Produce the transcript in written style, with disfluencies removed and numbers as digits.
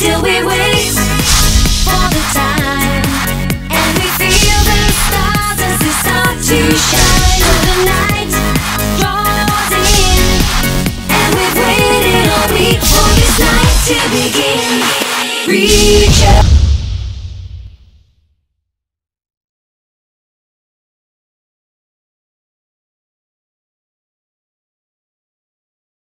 Still we wait for the time, and we feel the stars as they start to shine. So the night draws in, and we've waited all week for this night to begin. Reach out.